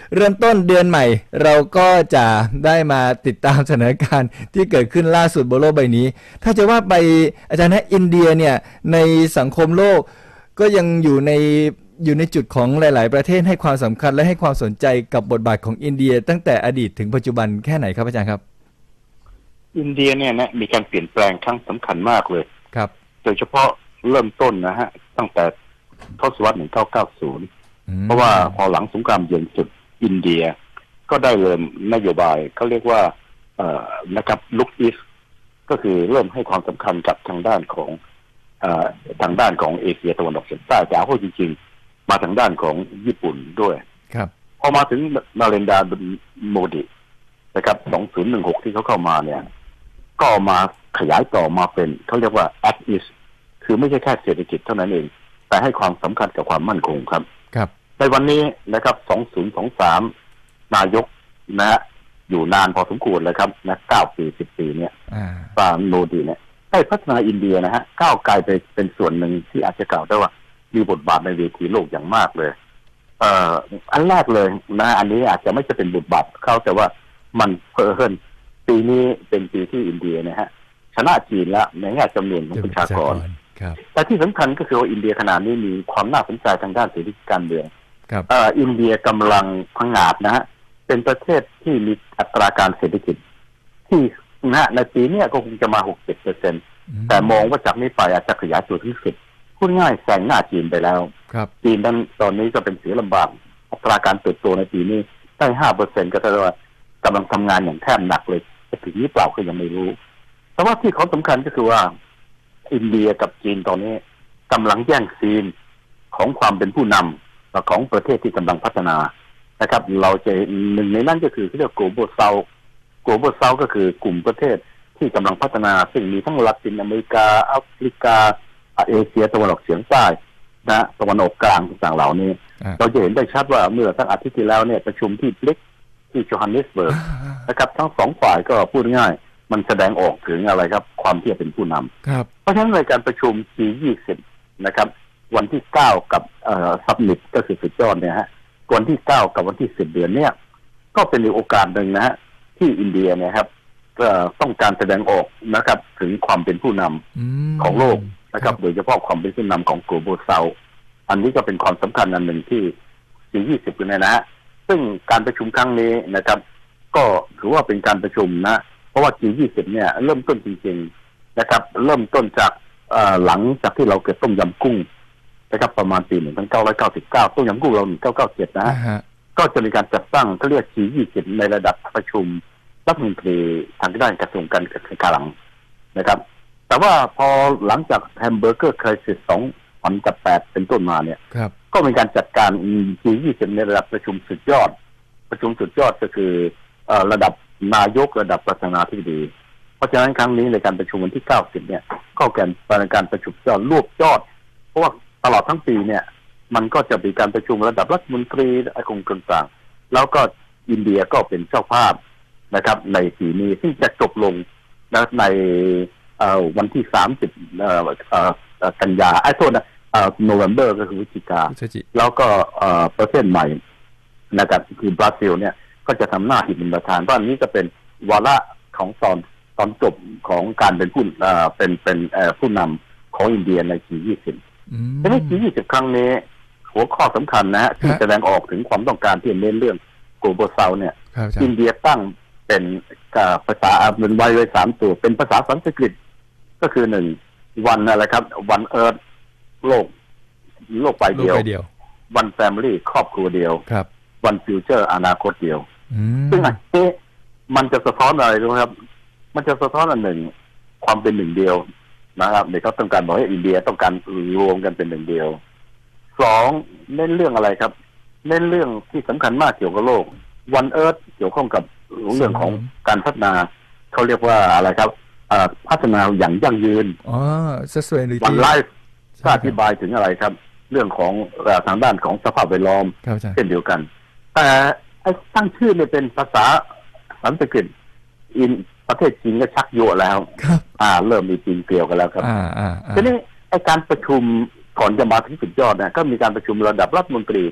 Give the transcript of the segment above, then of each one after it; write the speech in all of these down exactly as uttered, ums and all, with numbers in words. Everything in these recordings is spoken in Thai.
เริ่มต้นเดือนใหม่เราก็จะได้มาติดตามสถานการณ์ที่เกิดขึ้นล่าสุดบนโลกใบนี้ถ้าจะว่าไปอาจารย์นะอินเดียเนี่ยในสังคมโลกก็ยังอยู่ในอยู่ในจุดของหลายๆประเทศให้ความสำคัญและให้ความสนใจกับบทบาทของอินเดียตั้งแต่อดีตถึงปัจจุบันแค่ไหนครับอาจารย์ครับอินเดียเนี่ยนะมีการเปลี่ยนแปลงครั้งสำคัญมากเลยครับโดยเฉพาะเริ่มต้นนะฮะตั้งแต่ทศวรรษหนึ่งพันเก้าร้อยเก้าสิบเพราะว่าพอหลังสงครามเย็นสุดอินเดียก็ได้เริ่มนโยบายเขาเรียกว่าเอ่อนะครับลุกอีสก็คือเริ่มให้ความสำคัญกับทางด้านของเอ่อทางด้านของเอเชียตะวันออกเฉียงใต้แต่เอาจริงๆมาทางด้านของญี่ปุ่นด้วยครับพอมาถึงนาเรนดาโมดีนะครับสองพันสิบหกที่เขาเข้ามาเนี่ยก็มาขยายต่อมาเป็นเขาเรียกว่า Act East คือไม่ใช่แค่เศรษฐกิจเท่านั้นเองแต่ให้ความสำคัญกับความมั่นคงครับครับในวันนี้นะครับสองพันยี่สิบสามนายกนะฮะอยู่นานพอสมควรเลยครับนะเก้าปีสิบปีเนี่ยปาโมดีเนี่ยได้พัฒนาอินเดียนะฮะก้าวไกลไปเป็นส่วนหนึ่งที่อาจจะกล่าวได้ว่ามีบทบาทในเวทีโลกอย่างมากเลยเอ่ออันแรกเลยนะอันนี้อาจจะไม่ใช่เป็นบทบาทเขาแต่ว่ามันเพิ่มปีนี้เป็นปีที่อินเดียนะฮะชนะจีนแล้วในแง่จำนวนของประชากรแต่ที่สำคัญก็คือว่าอินเดียขณะนี้มีความน่าสนใจทางด้านเศรษฐกิจการเมืองเอ่ออินเดียกำลังพังงาดนะฮะเป็นประเทศที่มีอัตราการเศรษฐกิจที่นะในปีนี้ก็คงจะมา หกสิบเปอร์เซ็นต์ แต่มองว่าจากนี้ไปอาจจะขยายตัวถึงสิบพูดง่ายแซงหน้าจีนไปแล้วจีนนั้นตอนนี้ก็เป็นเสือลำบากอัตราการเติบโตในปีนี้ได้ ห้าเปอร์เซ็นต์ ก็แสดงว่ากำลังทำงานอย่างแทบหนักเลยจะถึงนี้เปล่าก็ยังไม่รู้แต่ว่าที่เขาสำคัญก็คือว่าอินเดียกับจีนตอนนี้กำลังแย่งซีนของความเป็นผู้นำของประเทศที่กำลังพัฒนานะครับเราจะหนึ่งในนั้นก็คือที่เรียก Global South Global South ก็คือกลุ่มประเทศที่กำลังพัฒนาซึ่งมีทั้งละตินอเมริกาแอฟริกาเอเชียตะวันออกเฉียงใต้นะตะวันออกกลางต่างๆเหล่านี้เราจะเห็นได้ชัดว่าเมื่อสักอาทิตย์ที่แล้วเนี่ยประชุมที่บลิกที่โจฮันเนสเบิร์กนะครับทั้งสองฝ่ายก็พูดง่ายมันแสดงออกถึงอะไรครับความที่จะเป็นผู้นำเพราะฉะนั้นในการประชุม จี ยี่สิบ นะครับวันที่เก้ากับเอ่อซัมมิตก็คือสุดยอดเนี่ยฮะวันที่เก้ากับวันที่สิบเดือนเนี่ยก็เป็นโอกาสหนึ่งนะฮะที่อินเดียเนี่ยครับต้องการแสดงออกนะครับถึงความเป็นผู้นำของโลกนะครับโดยเฉพาะความเป็นผู้นำของ Global South อันนี้ก็เป็นความสำคัญอันหนึ่งที่ จี ยี่สิบ เนี่ยนะฮะซึ่งการประชุมครั้งนี้นะครับก็ถือว่าเป็นการประชุมนะเพราะว่า จี ยี่สิบ เนี่ยเริ่มต้นจริงๆนะครับเริ่มต้นจากหลังจากที่เราเกิดต้มยำกุ้งนะครับประมาณปีหนึ่งพันเก้าร้อยเก้าสิบเก้าต้มยำกุ้งเราหนึ่งพันเก้าร้อยเก้าสิบเจ็ดนะฮะก็จะมีการจัดตั้งเขาเรียก จี ยี่สิบ ในระดับประชุมรัฐมนตรีทางด้านกระทรวงการคลังนะครับแต่ว่าพอหลังจากแฮมเบอร์เกอร์ไครซิสสองพันแปดเป็นต้นมาเนี่ยก็มีการจัดการ จี ยี่สิบ ในระดับประชุมสุดยอดประชุมสุดยอดก็คือเอ่อระดับนายกระดับประธานาธิบดีเพราะฉะนั้นครั้งนี้ในการประชุมวันที่เก้าสิบเนี่ยก็เป็นการประชุมยอดรวบยอดเพราะว่าตลอดทั้งปีเนี่ยมันก็จะมีการประชุมระดับรัฐมนตรีองค์กรต่างๆแล้วก็อินเดียก็เป็นเจ้าภาพนะครับในปีนี้ซึ่งจะจบลงในวันที่สามสิบกันยาไอ้โทษนะโนเวมเบอร์ก็คือพฤศจิกาแล้วก็ประเทศใหม่นะครับคือบราซิลเนี่ยก็จะทำหน้าที่เป็นประธานเพราะอันนี้จะเป็นวาระของตอนตอนจบของการเป็นผู้เป็นเป็นผู้นำของอินเดียใน จี ยี่สิบ ทีนี้ จี ยี่สิบ ครั้งนี้หัวข้อสำคัญนะฮะที่แสดงออกถึงความต้องการที่เน้นเรื่อง Global South เนี่ยอินเดียตั้งเป็นภาษาเป็นไว้ไว้สามตัวเป็นภาษาสันสกฤตก็คือหนึ่งวันอะไรครับวันเอิร์ธโลกโลกใบเดียววันแฟมิลี่ครอบครัวเดียววันฟิวเจอร์อนาคตเดียวซึ่งอันนี้มันจะสะท้อนอะไรรู้ไหมครับมันจะสะท้อนอันหนึ่งความเป็นหนึ่งเดียวนะครับเด็กเขาต้องการบอกให้อินเดียต้องการรวมกันเป็นหนึ่งเดียวสองเน้นเรื่องอะไรครับเน้นเรื่องที่สำคัญมากเกี่ยวกับโลกวันเอิร์ธเกี่ยวข้องกับเรื่องของการพัฒนาเขาเรียกว่าอะไรครับพัฒนาอย่างยั่งยืนอ๋อ sustainability วันไลฟ์อธิบายถึงอะไรครับเรื่องของทางด้านของสภาพแวดล้อมเช่นเดียวกันแต่ไอ้ตั้งชื่อเนี่ยเป็นภาษาสันสกฤตอินประเทศจีนก็ชักโยแล้วอ่าเริ่มมีจีนเกลียวกันแล้วครับอ่าอ่าทีนี้ไอ้การประชุมก่อนจะมาถึงสุดยอดเนี่ยก็มีการประชุมระดับรัฐมนตรีก็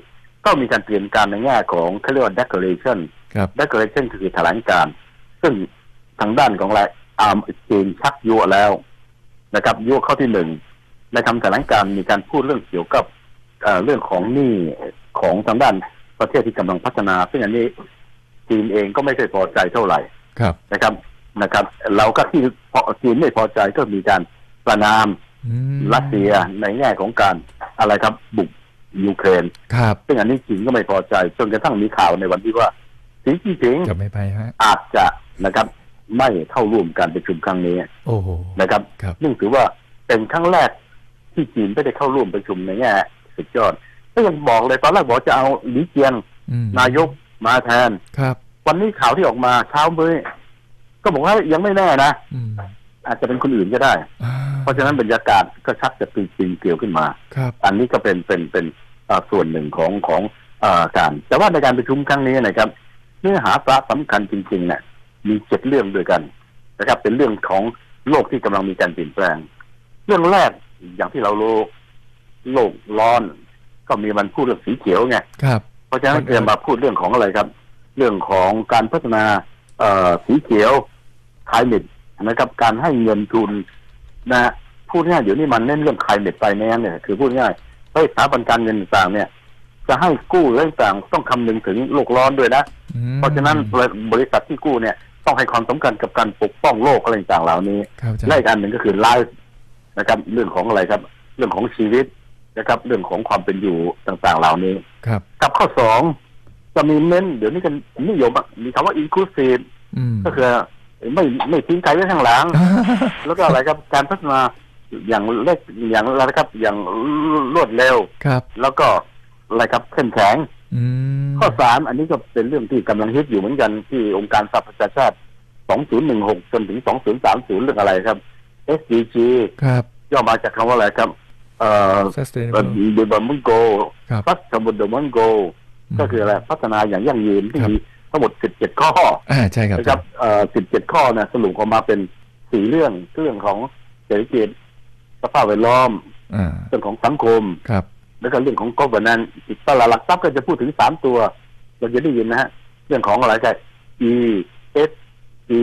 ก็มีการเตรียมการในแง่ของเขาเรียกว่า declaration declaration คือแถลงการซึ่งทางด้านของอะไรอาร์มจีนชักยั่วแล้วนะครับยั่วข้อที่หนึ่งในคำแถลงการมีการพูดเรื่องเกี่ยวกับเอ่อเรื่องของหนี้ของทางด้านประเทศที่กำลังพัฒนาซึ่งอันนี้จีนเองก็ไม่เคยพอใจเท่าไหร่นะครับนะครับเราก็ที่พอจีนไม่พอใจก็มีการประณามรัสเซียในแง่ของการอะไรครับบุกยูเครนซึ่งอันนี้จีนก็ไม่พอใจจนกระทั่งมีข่าวในวันที่ว่าสีจิ้นผิงจะไม่ไปฮะอาจจะนะครับไม่เข้าร่วมการประชุมครั้งนี้โอ้โหนะครับซึ่งถือว่าเป็นครั้งแรกที่จีนไม่ได้เข้าร่วมประชุมในแง่สุดยอดก็ยังบอกเลยตอนแรกบอกจะเอาหลีเจียงนายกมาแทนครับวันนี้ข่าวที่ออกมาเช้ามื้อก็บอกว่ายังไม่แน่นะอาจจะเป็นคนอื่นก็ได้เพราะฉะนั้นบรรยากาศก็ชักจะปีนเกลียวขึ้นมาอันนี้ก็เป็นเป็นเป็นส่วนหนึ่งของของการแต่ว่าในการประชุมครั้งนี้นะครับเนื้อหาสาระสำคัญจริงๆเนี่ยมีเจ็ดเรื่องด้วยกันนะครับเป็นเรื่องของโลกที่กำลังมีการเปลี่ยนแปลงเรื่องแรกอย่างที่เรารู้โลกร้อนก็มีมันพูดเรื่องสีเขียวไงเพราะฉะนั้นจะมาพูดเรื่องของอะไรครับเรื่องของการพัฒนาสีเขียวไคลเมทนะครับการให้เงินทุนนะพูดง่ายเดี๋ยวนี้มันเน้นเรื่องไคลเมทไฟแนนซ์เนี่ยคือพูดง่ายเฮ้ยสถาบันการเงินต่างเนี่ยจะให้กู้เรื่องต่างต้องคำนึงถึงโลกร้อนด้วยนะเพราะฉะนั้นบริษัทที่กู้เนี่ยต้องให้ความสำคัญกับการปกป้องโลกอะไรต่างๆเหล่านี้และอีกอันหนึ่งก็คือไลฟ์นะครับเรื่องของอะไรครับเรื่องของชีวิตนะครับเรื่องของความเป็นอยู่ต่างๆเหล่านี้กับข้อสองจะมีเน้นเดี๋ยวนี้กันนิยมมีคำว่า inclusive ก็คือไม่ไม่ทิ้งใครไว้ข้างหลัง แล้วก็อะไรครับการพัฒนาอย่างเล็กอย่างอะไรครับอย่างรวดเร็วแล้วก็อะไรครับเข้มแข็งข้อสามอันนี้ก็เป็นเรื่องที่กำลังฮิตอยู่เหมือนกันที่องค์การสหประชาชาติสองพันสิบหกจนถึงสองพันสามสิบเรื่องอะไรครับ เอส ดี จีครับย่อมาจากคำว่าอะไรครับเอ่อ Development Goal Sustainable Goal ก็คืออะไรพัฒนาอย่างยั่งยืนที่มีทั้งหมดสิบเจ็ดข้ออ่าใช่ครับนะครับเอ่อสิบเจ็ดข้อนะสรุปออกมาเป็นสี่เรื่องเรื่องของเศรษฐกิจสภาพแวดล้อมเรื่องของสังคมครับแล้วก็เรื่องของ governance ตลาดหลักทรัพย์ก็จะพูดถึงสามตัวเราจะได้ยินนะฮะเรื่องของอะไรกัน E S E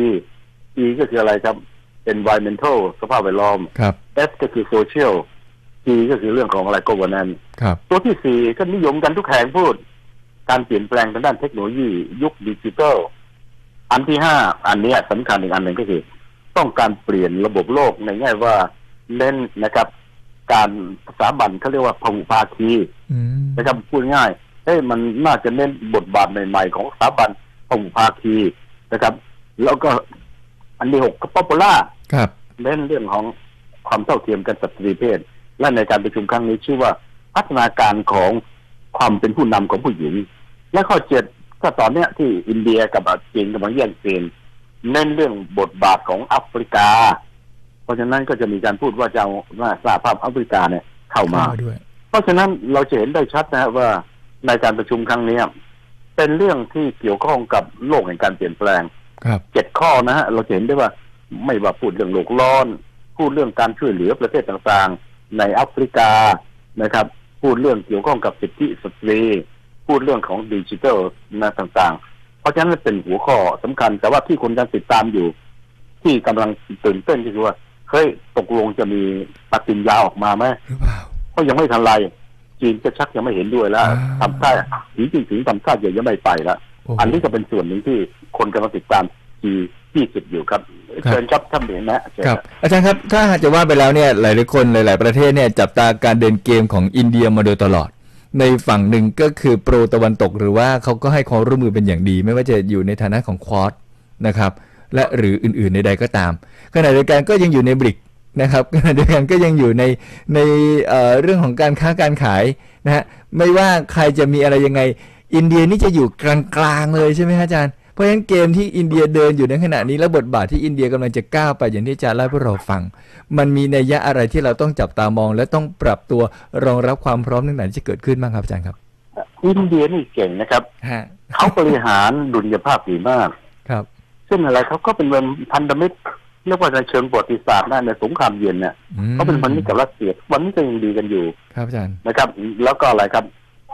E ก็คืออะไรครับ environmental สภาพแวดล้อม S ก็คือ social G ก็คือเรื่องของอะไร governance ตัวที่สี่ก็นิยมกันทุกแห่งพูดการเปลี่ยนแปลงทางด้านเทคโนโลยียุคดิจิทัลอันที่ห้าอันนี้สำคัญอีกอันหนึ่งก็คือต้องการเปลี่ยนระบบโลกในแง่ว่าเน้นนะครับการสถาบันเขาเรียกว่าพหุภาคีนะครับพูดง่ายเฮ้ยมันน่าจะเน้นบทบาทใหม่ๆของสถาบันพหุภาคีนะครับแล้วก็อันที่หกก็ป๊อปปูล่าเน้นเรื่องของความเท่าเทียมกันสตรีเพศและในการประชุมครั้งนี้ชื่อว่าพัฒนาการของความเป็นผู้นำของผู้หญิงและข้อเจ็ดก็ตอนเนี้ยที่อินเดียกับจีนกำลังแย่งซีนเน้นเรื่องบทบาทของแอฟริกาเพราะฉะนั้นก็จะมีการพูดว่าจะเอาว่าสหภาพแอฟริกาเนี่ยเข้ามาเพราะฉะนั้นเราจะเห็นได้ชัดนะว่าในการประชุมครั้งนี้เป็นเรื่องที่เกี่ยวข้องกับโลกแห่งการเปลี่ยนแปลงเจ็ดข้อนะฮะเราเห็นได้ว่าไม่ว่าพูดเรื่องโลกร้อนพูดเรื่องการช่วยเหลือประเทศต่างๆในแอฟริกานะครับพูดเรื่องเกี่ยวข้องกับสิทธิสตรีพูดเรื่องของดิจิทัลนะต่างๆเพราะฉะนั้นเป็นหัวข้อสำคัญแต่ว่าที่คนกำลังติดตามอยู่ที่กำลังตื่นเต้นก็คือว่าเฮ้ยตกลงจะมีปฏิญญาออกมาไหมหรือเปล่าเพราะยังไม่ทันไรจีนจะชักยังไม่เห็นด้วยแล้วทำท่าถึงจริงๆทำท่ายังยังไม่ไปแล้วอันนี้ก็เป็นส่วนหนึ่งที่คนกำลังติดตามจีที่สุดอยู่ครับเชิญครับท่านเห็นนะครับอาจารย์ครับถ้าจะว่าไปแล้วเนี่ยหลายๆคนหลายๆประเทศเนี่ยจับตาการเดินเกมของอินเดียมาโดยตลอดในฝั่งหนึ่งก็คือโปรตะวันตกหรือว่าเขาก็ให้ความร่วมมือเป็นอย่างดีไม่ว่าจะอยู่ในฐานะของควอดนะครับและหรืออื่นๆใดๆก็ตามขณะเดียวกันก็ยังอยู่ในบริกนะครับขณะเดียวกันก็ยังอยู่ในในเอ่อเรื่องของการค้าการขายนะฮะไม่ว่าใครจะมีอะไรยังไงอินเดียนี่จะอยู่กลางๆเลยใช่ไหมอาจารย์เพราะฉะนั้นเกมที่อินเดียเดินอยู่ในขณะนี้และบทบาทที่อินเดียกำลังจะก้าวไปอย่างที่อาจารย์เล่าให้พวกเราฟังมันมีนัยยะอะไรที่เราต้องจับตามองและต้องปรับตัวรองรับความพร้อมต่างๆที่จะเกิดขึ้นบ้างครับอาจารย์ครับอินเดียนี่เก่งนะครับเขาบริหารดุลยภาพดีมากครับซึ่งอะไรเขาก็เป็นพันธมิตรเรียกว่าในเชิงประวัติศาสตร์ในสงครามเย็นเนี่ยเขาเป็นพันธมิตรกับรัสเซียวันนี้ก็ยังดีกันอยู่ครับอาจารย์นะครับแล้วก็อะไรครับพ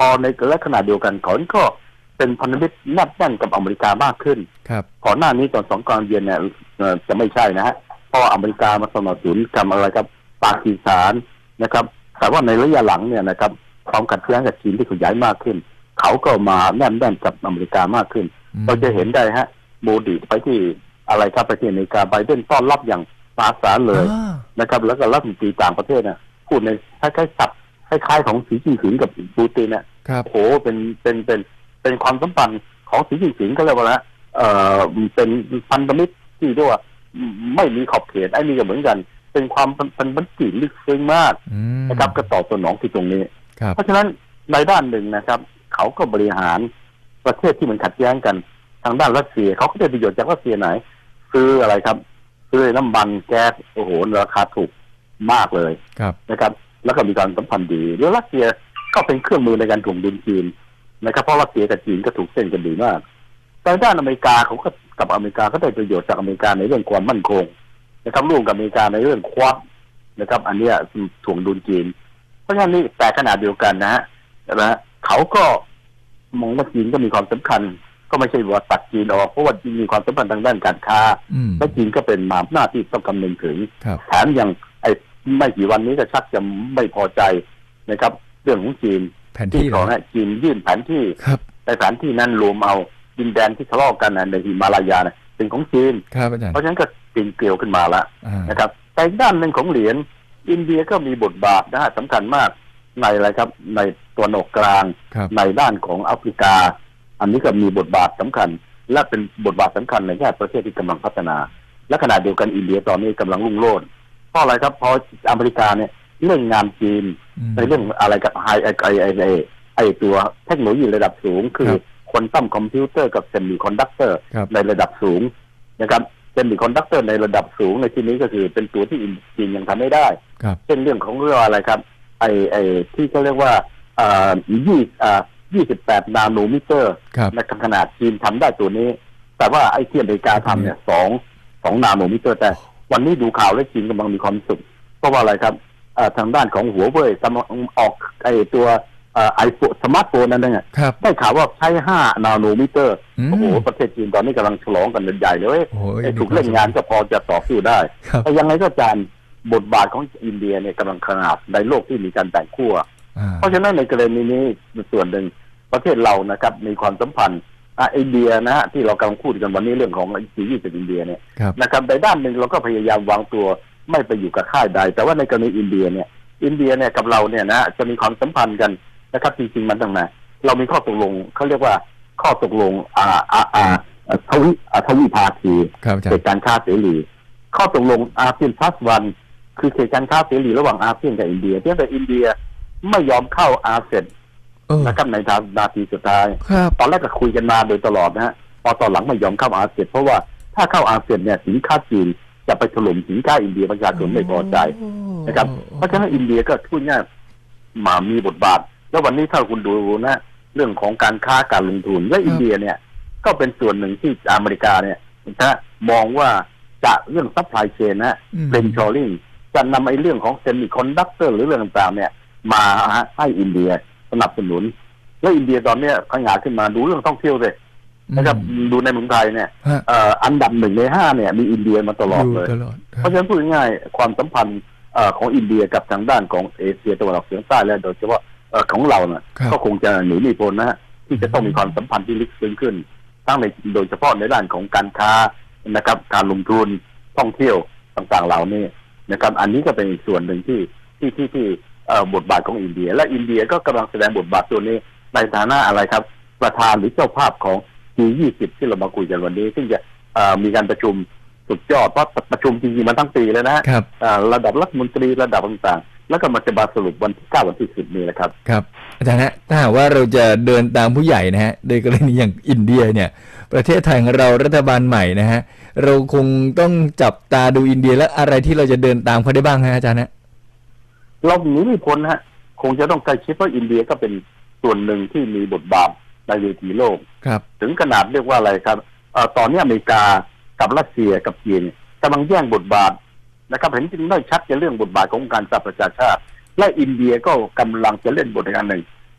อในและขณะเดียวกันเขาก็เป็นพันธมิตรแนบแน่นกับอเมริกามากขึ้นครับก่อนหน้านี้ตอนสงครามเย็นเนี่ยจะไม่ใช่นะฮะเพราะอเมริกามาสนับสนุนกับอะไรครับปากีสถานนะครับแต่ว่าในระยะหลังเนี่ยนะครับความขัดแย้งกับจีนที่ขยายมากขึ้นเขาก็มาแนบแน่นกับอเมริกามากขึ้นเราจะเห็นได้ฮะโมดีไปที่อะไรครับไปที่อเมริกาไบเดนต้อนรับอย่างมหาศาลเลยนะครับแล้วก็รัฐมนตรีต่างประเทศนะพูดในคล้ายๆศัพท์คล้ายๆของสีจิ้นผิงกับปูตินเนี่ยโหเป็นเป็นเป็นเป็นความสัมพันธ์ของสีจิ้นผิงก็เรียกว่านะเอ่อเป็นพันธมิตรที่เรียกว่าไม่มีขอบเขตไอ้นี่ก็เหมือนกันเป็นความพันธมิตรที่ลึกซึ้งมากนะครับก็ตอบสนองที่ตรงนี้เพราะฉะนั้นในด้านหนึ่งนะครับเขาก็บริหารประเทศที่มันขัดแย้งกันทางด้านรัสเซียเขาก็ได้ประโยชน์จากรัสเซียไหนซื้ออะไรครับซื้อน้ำมันแก๊สโอ้โหราคาถูกมากเลยนะครับแล้วก็มีการสัมพันธ์ดีแล้วรัสเซียก็เป็นเครื่องมือในการถ่วงดุลจีนนะครับเพราะรัสเซียกับจีนก็ถูกเส้นกันดีมากแต่ด้านอเมริกาเขาก็กับอเมริกาก็ได้ประโยชน์จากอเมริกาในเรื่องความมั่นคงนะครับร่วมกับอเมริกาในเรื่องควอดนะครับอันนี้ถ่วงดุลจีนเพราะฉะนั้นนี่แต่ขนาดเดียวกันนะฮะนะเขาก็มองว่าจีนก็มีความสำคัญก็ไม่ใช่ว่าตัดจีนออกเพราะว่าจีนมีความสัมพันธ์ทางด้านการค้าและจีนก็เป็นมหาอำนาจที่ต้องคำนึงถึงแถมยังไอ้ไม่กี่วันนี้ก็ชักจะไม่พอใจนะครับเรื่องของจีนที่ขอให้จีนยื่นแผนที่ในแผนที่นั้นรวมเอาดินแดนที่ทะเลาะกันในหิมาลายาเป็นของจีนเพราะฉะนั้นก็ปีนเกลียวขึ้นมาแล้วนะครับแต่ด้านหนึ่งของเหรียญอินเดียก็มีบทบาทนะฮะสำคัญมากในอะไรครับในตัวนอกกลางในด้านของแอฟริกาอันนี้ก็มีบทบาทสำคัญและเป็นบทบาทสำคัญในแง่ประเทศที่กำลังพัฒนาและขณะเดียวกันอินเดียตอนนี้กำลังรุ่งโรจน์เพราะอะไรครับเพราะอเมริกาเนี่ยเรื่องงานจีนในเรื่องอะไรกับไฮไอไอไอไอไอตัวเทคโนโลยีระดับสูงคือควอนตัมคอมพิวเตอร์กับเซมิคอนดักเตอร์ในระดับสูงนะครับเซมิคอนดักเตอร์ในระดับสูงในที่นี้ก็คือเป็นตัวที่จีนยังทำไม่ได้เช่นเรื่องของเรื่องอะไรครับไอไอที่เขาเรียกว่าอ่ายี่อ่ายี่สิบแปดนาโนมิเตอร์ในขนาดจีนทำได้ตัวนี้แต่ว่าไอ้ที่อเมริกาทำเนี่ยสองสองนาโนมิเตอร์แต่วันนี้ดูข่าวแล้วจีนกำลังมีความสุขเพราะว่าอะไรครับทางด้านของหัวเว่ยออกไอ้ตัวไอโฟนสมาร์ทโฟนนั่นเองได้ข่าวว่าใช้ห้านาโนมิเตอร์โอ้โหประเทศจีนตอนนี้กำลังฉลองกันใหญ่เลยไอ้ถูกเล่นงานก็พอจะต่อสู้ได้แต่ยังไงก็จานบทบาทของอินเดียเนี่ยกำลังขนาดในโลกที่มีการแบ่งขั้วเพราะฉะนั้นในกรณีนี้ส่วนหนึ่งประเทศเรานะครับมีความสัมพันธ์อินเดียนะฮะที่เรากำลังพูดกันวันนี้เรื่องของซีรีส์จากอินเดียเนี่ยนะครับในด้านหนึ่งเราก็พยายามวางตัวไม่ไปอยู่กับค่ายใดแต่ว่าในกรณีอินเดียเนี่ยอินเดียเนี่ยกับเราเนี่ยนะจะมีความสัมพันธ์กันนะครับจริงๆมันตั้งนานเรามีข้อตกลงเขาเรียกว่าข้อตกลงอ่าอ่าอ่าทวิทวิภาคีเกิดการค้าเสรีข้อตกลงอาเซียนพลัสวันคือเกิดการค้าเสรีระหว่างอาเซียนกับอินเดียเพียงแต่อินเดียไม่ยอมเข้าอาเซียนนะครับในนาทีสุดท้ายตอนแรกก็คุยกันมาโดยตลอดนะฮะพอตอนหลังไม่ยอมเข้าอาเซียนเพราะว่าถ้าเข้าอาเซียนเนี่ยสินค้าจีนจะไปถล่มสินค้าอินเดียประชาชนไม่พอใจนะครับเพราะฉะนั้นอินเดียก็พูดง่ายมามีบทบาทแล้ววันนี้ถ้าคุณดูนะเรื่องของการค้าการลงทุนและอินเดียเนี่ยก็เป็นส่วนหนึ่งที่อเมริกาเนี่ยนะมองว่าจะเรื่องซัพพลายเชนนะเป็นชอริ่งจะนำไอ้เรื่องของเซมิคอนดักเตอร์หรือเรื่องต่างๆเนี่ยมาให้อินเดียสนับสนุนแล้วอินเดียตอนนี้ขยายขึ้นมาดูเรื่องท่องเที่ยวเลยนะครับดูในเมืองไทยเนี่ยอันดับหนึ่งในห้าเนี่ยมีอินเดียมาตลอดเลยเพราะฉะนั้นพูดง่ายๆความสัมพันธ์ของอินเดียกับทางด้านของเอเชียตะวันออกเฉียงใต้และโดยเฉพาะของเราเนี่ยก็คงจะหนีไม่พ้นนะฮะที่จะต้องมีความสัมพันธ์ที่ลึกซึ้งขึ้นทั้งในโดยเฉพาะในด้านของการค้านะครับการลงทุนท่องเที่ยวต่างๆเหล่านี้นะครับอันนี้ก็เป็นส่วนหนึ่งที่ที่ที่ที่บทบาทของอินเดียและอินเดียก็กำลังแสดงบทบาทตัวนี้ในฐานะอะไรครับประธานหรือเจ้าภาพของ จี ยี่สิบ ที่เรามาคุยกันวันนี้ซึ่งจะมีการประชุมสุดยอดเพราะประชุมจริงๆมาทั้งปีแล้วนะระดับรัฐมนตรีระดับต่างๆแล้วก็มาจะมาสรุปวันที่เก้าวันที่สิบนี้แหละครับครับอาจารย์ฮะถ้าหากว่าเราจะเดินตามผู้ใหญ่นะฮะโดยกรณีอย่างอินเดียเนี่ยประเทศไทยของเรารัฐบาลใหม่นะฮะเราคงต้องจับตาดูอินเดียและอะไรที่เราจะเดินตามเขาได้บ้างฮะอาจารย์ฮะเราหนีไม่พ้นฮะคงจะต้องใกล้ชิดเพราะอินเดียก็เป็นส่วนหนึ่งที่มีบทบาทในเวทีโลกถึงขนาดเรียกว่าอะไรครับตอนนี้อเมริกากับรัสเซียกับจีนกำลังแย่งบทบาทนะครับเห็นจริงได้ชัดในเรื่องบทบาทของการสหประชาชาติและอินเดียก็กำลังจะเล่นบทบาทหนึ่ง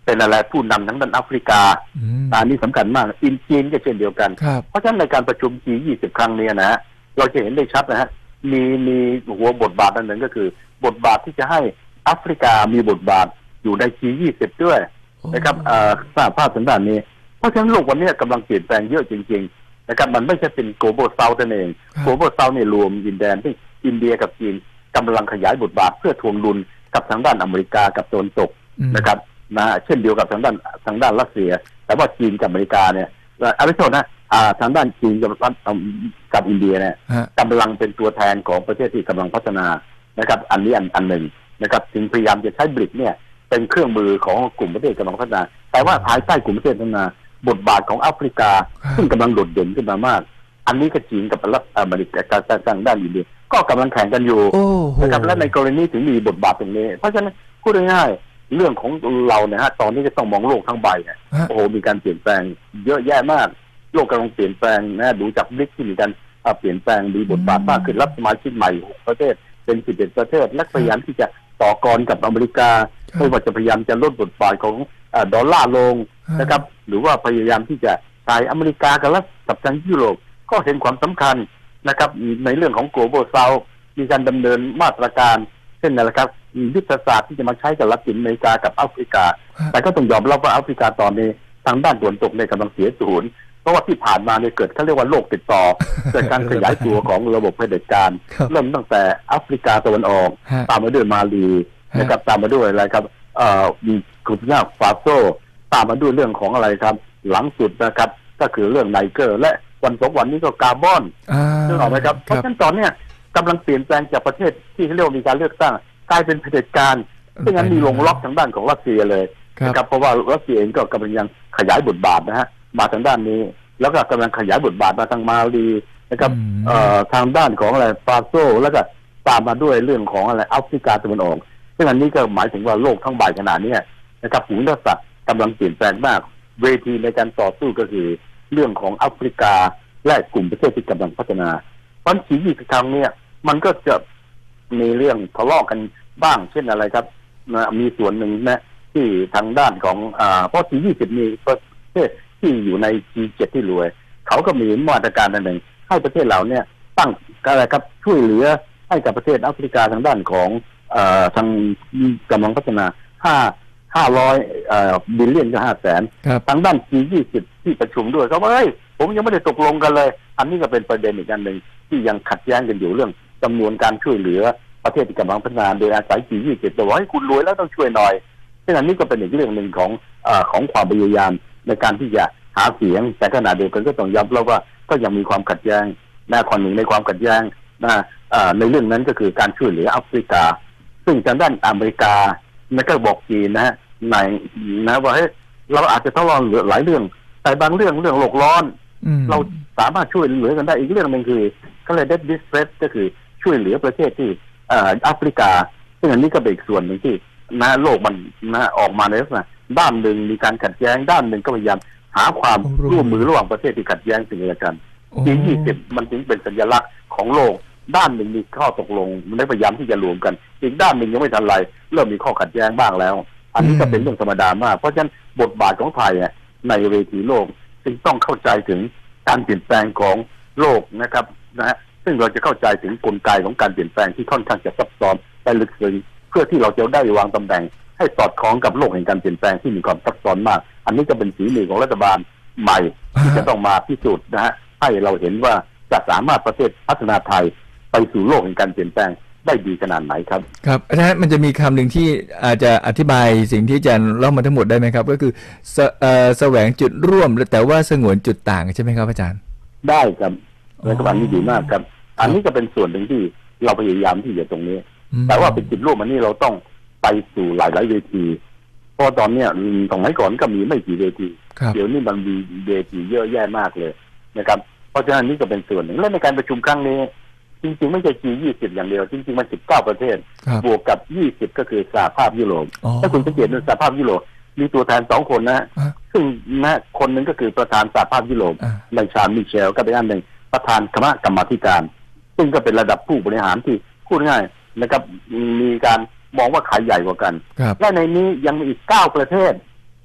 เป็นอะไรผู้นำทั้งด้านแอฟริกาอันนี้สำคัญมากอินจีนก็เช่นเดียวกันเพราะฉะนั้นในการประชุม จี ยี่สิบ ครั้งนี้นะฮะเราจะเห็นได้ชัดนะฮะมีมีหัวบทบาทอันหนึ่งก็คือบทบาทที่จะให้แอฟริกามีบทบาทอยู่ใน จี ยี่สิบ ด้วยนะครับสหภาพสันดานนี้เพราะฉะนั้นโลกวันนี้กำลังเปลี่ยนแปลงเยอะจริงๆนะครับมันไม่ใช่เป็น global south นั่นเอง global south เนี่ยรวมดินแดนที่อินเดียกับจีนกำลังขยายบทบาทเพื่อทวงดุลกับทางด้านอเมริกากับตะวันตกนะครับนะเช่นเดียวกับทางด้านทางด้านรัสเซียแต่ว่าจีนกับอเมริกาเนี่ยอาริโซนะทางด้านจีนกับกับอินเดียเนี่ยกำลังเป็นตัวแทนของประเทศที่กำลังพัฒนานะครับอันนี้อันอันหนึ่งนะครับจึงพยายามจะใช้บริกเนี่ยเป็นเครื่องมือของกลุ่มประเทศกำลังพัฒนาแต่ว่าภายใต้กลุ่มประเทศพัฒนาบทบาทของแอฟริกาซึ่งกำลังโดดเด่นขึ้นมามากอันนี้ก็จีนกับรัฐอเมริกาทางด้านอินเดียก็กำลังแข่งกันอยู่นะครับและในกรณีถึงมีบทบาทตรงนี้เพราะฉะนั้นพูดง่ายๆเรื่องของเราเนี่ยฮะตอนนี้จะต้องมองโลกทั้งใบเนี่ยโอ้โหมีการเปลี่ยนแปลงเยอะแยะมากโลกกำลังเปลี่ยนแปลงนะดูจากบริกที่มีการเปลี่ยนแปลงมีบทบาทมากขึ้นรับสมาชิกใหม่หกประเทศเป็นสิบเอ็ดประเทศและพยายามที่จะต่อกรกับอเมริกาไม่ว่าจะพยายามจะลดบทบาทของดอลลาร์ลงนะครับหรือว่าพยายามที่จะใช้อเมริกากับรัฐกับทางยุโรปก็เห็นความสำคัญนะครับในเรื่องของ global south มีการดำเนินมาตรการเช่นนะครับยุทธศาสตร์ที่จะมาใช้กับรัฐอเมริกากับแอฟริกาแต่ก็ต้องยอมรับว่าแอฟริกาตอนนี้ทางด้านตะวันตกในกำลังเสียศูนย์เพราะว่าที่ผ่านมาเนี่ยเกิดเขาเรียกว่าโรคติดต่อเกิดการขยายตัวของระบบเผด็จการเริ่มตั้งแต่แอฟริกาตะวันออกตามมาด้วยมาลีนะครับตามมาด้วยอะไรครับเอ่อมีกุญญาฟาโซตามมาด้วยเรื่องของอะไรครับหลังสุดนะครับก็คือเรื่องไนเกอร์และวันสองวันนี้ก็กาบอนนึกออกไหมครับเพราะฉะนั้นตอนนี้กำลังเปลี่ยนแปลงจากประเทศที่เรียกว่ามีการเลือกตั้งกลายเป็นเผด็จการซึ่งนั้นมีลงล็อกทางด้านของรัสเซียเลยนะครับเพราะว่ารัสเซียเองก็กำลังยังขยายบทบาทนะฮะมาทางด้านนี้แล้วก็กำลังขยายบทบาทมาทางมาลีนะครับเอ่อทางด้านของอะไรฟาโซแล้วก็ตามมาด้วยเรื่องของอะไรแอฟริกาตะวันออกซึ่งอันนี้ก็หมายถึงว่าโลกทั้งใบขนาดนี้นะครับภูมิรัฐศาสตร์กำลังเปลี่ยนแปลงมากเวทีในการต่อสู้ก็คือเรื่องของแอฟริกาและกลุ่มประเทศที่กำลังพัฒนาเพราะจียี่สิบครั้งเนี่ยมันก็จะมีเรื่องทะเลาะกันบ้างเช่นอะไรครับมีส่วนหนึ่งนะที่ทางด้านของอ่าเพราะจียี่สิบมีประเทศที่อยู่ใน จี เจ็ด ที่รวยเขาก็มีมาตรการอันหนึ่งให้ประเทศเราเนี่ยตั้งอะไรครับช่วยเหลือให้กับประเทศแอฟริกาทางด้านของเอ่อทางกำลังพัฒนาห้าห้าร้อยเอ่อบิลเลียนก็ห้าแสนทางด้าน จี ยี่สิบ ที่ประชุมด้วยเขาบอกเฮ้ยผมยังไม่ได้ตกลงกันเลยอันนี้ก็เป็นประเด็นอีกอันหนึ่งที่ยังขัดแย้งกันอยู่เรื่องจำนวนการช่วยเหลือประเทศที่กำลังพัฒนาโดยอาศัย จี ยี่สิบ แต่ว่าให้คุณรวยแล้วต้องช่วยหน่อยซึ่งอันนี้ก็เป็นอีกเรื่องหนึ่งของเอ่อของความพยายามในการที่จะหาเสียงแต่ขณะเดียวกันก็ต้องย้ำแล้วว่าก็ยังมีความขัดแย้งหน้าคนหนึ่งในความขัดแย้งนะในเรื่องนั้นก็คือการช่วยเหลือแอฟริกาซึ่งทางด้านอเมริกาแล้วก็บอกจีนนะฮะในนะว่าให้เราอาจจะต้องรอเหลือหลายเรื่องแต่บางเรื่องเรื่องโลกร้อนเราสามารถช่วยเหลือกันได้อีกเรื่องนึงคือเขาเรียก debt distress ก็คือช่วยเหลือประเทศที่แอฟริกาซึ่งอันนี้ก็เป็นอีกส่วนหนึ่งที่นะโลกมันนะออกมาในลักษณะด้านหนึ่งมีการขัดแย้งด้านหนึ่งก็พยายามหาความร่วมมือระหว่างประเทศที่ขัดแย้งสิ่งเดียวกัน จี ยี่สิบ มันถึงเป็นสัญลักษณ์ของโลกด้านหนึ่งมีข้อตกลงมันได้พยายามที่จะรวมกันอีกด้านหนึ่งยังไม่ทันไรเริ่มมีข้อขัดแย้งบ้างแล้วอันนี้ก็เป็นเรื่องธรรมดามากเพราะฉะนั้นบทบาทของไทยในเวทีโลกจึงต้องเข้าใจถึงการเปลี่ยนแปลงของโลกนะครับนะฮะซึ่งเราจะเข้าใจถึงกลไกของการเปลี่ยนแปลงที่ค่อนข้างจะซับซ้อนและลึกซึ้งเพื่อที่เราจะได้วางตำแหน่งให้สอดคล้องกับโลกแห่งการเปลี่ยนแปลงที่มีความซับซ้อนมากอันนี้จะเป็นสีมือของรัฐบาลใหม่ที่จะต้องมาพิสูจน์นะฮะให้เราเห็นว่าจะสามารถประเทศพัฒนาไทยไปสู่โลกแห่งการเปลี่ยนแปลงได้ดีขนาดไหนครับครับอาจารย์มันจะมีคำหนึ่งที่อาจจะอธิบายสิ่งที่อาจารย์เล่ามาทั้งหมดได้ไหมครับก็คือแสวงจุดร่วมแต่ว่าสงวนจุดต่างใช่ไหมครับอาจารย์ได้ครับรัฐบาลนี้ดีมากครับอันนี้ก็เป็นส่วนหนึ่งที่เราพยายามที่จะตรงนี้แต่ว่าเป็นจุดร่วมอันนี้เราต้องไปสู่หลายๆเวทีเพราะตอนนี้สมัยก่อนก็มีไม่กี่เวทีเดี๋ยวนี้มันมีเวทีเยอะแยะมากเลยนะครับเพราะฉะนั้นนี่ก็เป็นส่วนหนึ่งและในการประชุมครั้งนี้จริงๆไม่ใช่ จี ยี่สิบ อย่างเดียวจริงๆมันสิบเก้าประเทศบวกกับยี่สิบก็คือสหภาพยุโรปถ้าคุณสังเกตดูสหภาพยุโรปมีตัวแทนสองคนนะซึ่งนะคนนึงก็คือประธานสหภาพยุโรปนายชาญมิเชลก็เป็นอันหนึ่งประธานคณะกรรมาธิการซึ่งก็เป็นระดับผู้บริหารที่พูดง่ายนะครับมีการมองว่าใครใหญ่กว่ากันและในนี้ยังมีอีกเก้าประเทศ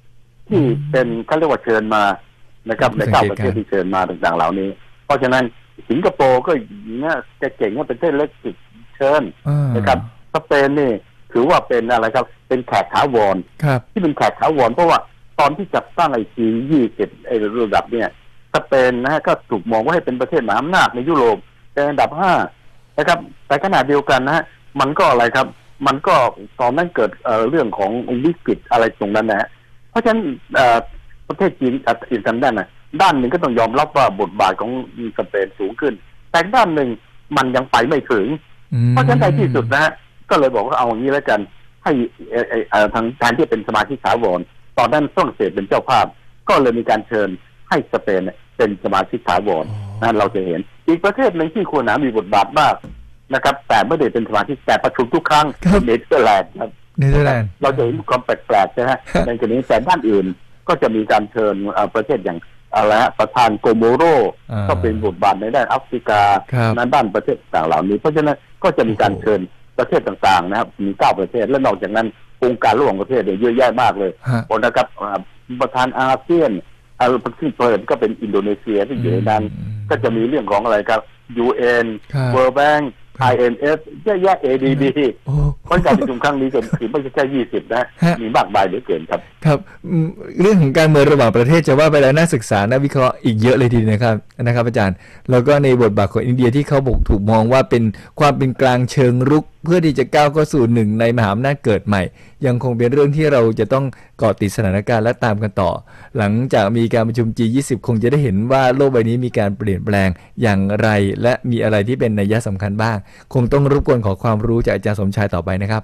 ที่เป็นเขาเรียกว่าเชิญมานะครับในเก้าประเทศที่เชิญมาต่างๆเหล่านี้เพราะฉะนั้นสิงคโปร์ก็เนี่ยจะเก่งว่าเป็นประเทศเล็กสุดเชิญนะครับสเปนนี่ถือว่าเป็นอะไรครับเป็นแขกถาวรที่เป็นแขกถาวรเพราะว่าตอนที่จัดตั้งไอซียี่สิบไอระดับเนี่ยสเปนนะฮะก็ถูกมองว่าให้เป็นประเทศมหาอำนาจในยุโรปเป็นอันดับห้านะครับแต่ขณะเดียวกันนะฮะมันก็อะไรครับมันก็ตอนนั้นเกิด เอ่อ เรื่องของวิกฤตอะไรตรงนั้นนะฮะเพราะฉะนั้นประเทศจีนอีกทางด้านนะด้านหนึ่งก็ต้องยอมรับว่าบทบาทของสเปนสูงขึ้นแต่ด้านหนึ่งมันยังไปไม่ถึงเพราะฉะนั้นในที่สุดนะฮะก็เลยบอกว่าเอาอย่างนี้แล้วกันให้ทางการที่เป็นสมาชิกถาวรตอนนั้นฝรั่งเศสเป็นเจ้าภาพก็เลยมีการเชิญให้สเปนเป็นสมาชิกถาวรนั่นเราจะเห็นอีกประเทศหนึ่งที่ควรหนามีบทบาทมากนะครับแต่ไม่ได้เป็นสมาชิกแต่ประชุมทุกครั้งเนเธอร์แลนด์ครับเนเธอร์แลนด์เราจะเห็นความแปลกๆใช่ไหมในกรณีแต่ด้านอื่นก็จะมีการเชิญประเทศอย่างอะไรฮะประธานโกโมโรก็เป็นบทบาทในด้านแอฟริกาในด้านประเทศต่างเหล่านี้เพราะฉะนั้นก็จะมีการเชิญประเทศต่างๆนะครับมีเก้าประเทศและนอกจากนั้นองค์การระหว่างประเทศเนี่ยเยอะแยะมากเลยคนนะครับประธานอาเซียนอาประเทศเปิดก็เป็นอินโดนีเซียที่อยู่ในนั้นก็จะมีเรื่องของอะไรครับ ยู เอ็น World Bank ไอ เอ็ม เอฟ เยอะแยะ เอ ดี บี เพราะการประชุมครั้งนี้ก็คือไม่ใช่แค่ยี่สิบนะมีมากมายเหลือเกินครับครับเรื่องของการเมืองระหว่างประเทศจะว่าไปแล้วน่าศึกษาน่าวิเคราะห์อีกเยอะเลยทีนะครับนะครับอาจารย์แล้วก็ในบทบาทของอินเดียที่เขาบอกถูกมองว่าเป็นความเป็นกลางเชิงรุกเพื่อที่จะก้าวเข้าสู่หนึ่งในมหาอำนาจเกิดใหม่ยังคงเป็นเรื่องที่เราจะต้องเกาะติดสถานการณ์และตามกันต่อหลังจากมีการประชุม จี ยี่สิบ คงจะได้เห็นว่าโลกใบนี้มีการเปลี่ยนแปลงอย่างไรและมีอะไรที่เป็นนัยสำคัญบ้างคงต้องรบกวนขอความรู้จากอาจารย์สมชายต่อไปนะครับ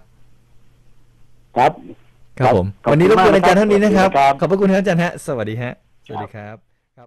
ครับครับผมวันนี้รบกวนอาจารย์เท่านี้นะครับขอบพระคุณครับอาจารย์ฮะสวัสดีฮะสวัสดีครับ